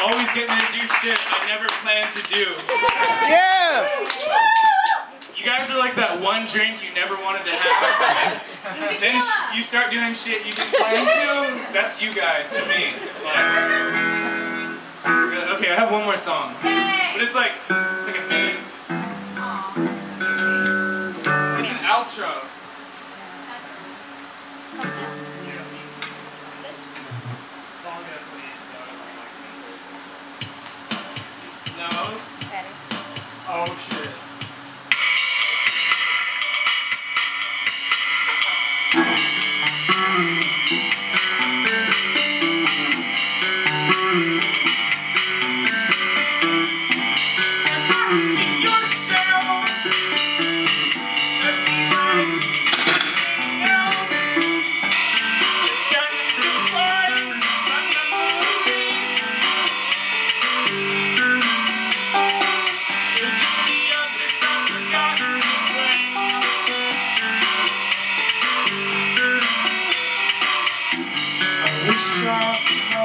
Always getting to do shit I never planned to do. Yeah! You guys are like that one drink you never wanted to have. Then you start doing shit you didn't plan to. That's you guys to me. Like, okay, I have one more song. But it's like a main. It's an outro. No. Oh shit. Wish I